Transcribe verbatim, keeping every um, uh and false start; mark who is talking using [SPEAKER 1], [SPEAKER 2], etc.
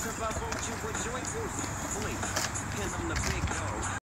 [SPEAKER 1] serve, I want you with joints. Flee, and I'm the big dog.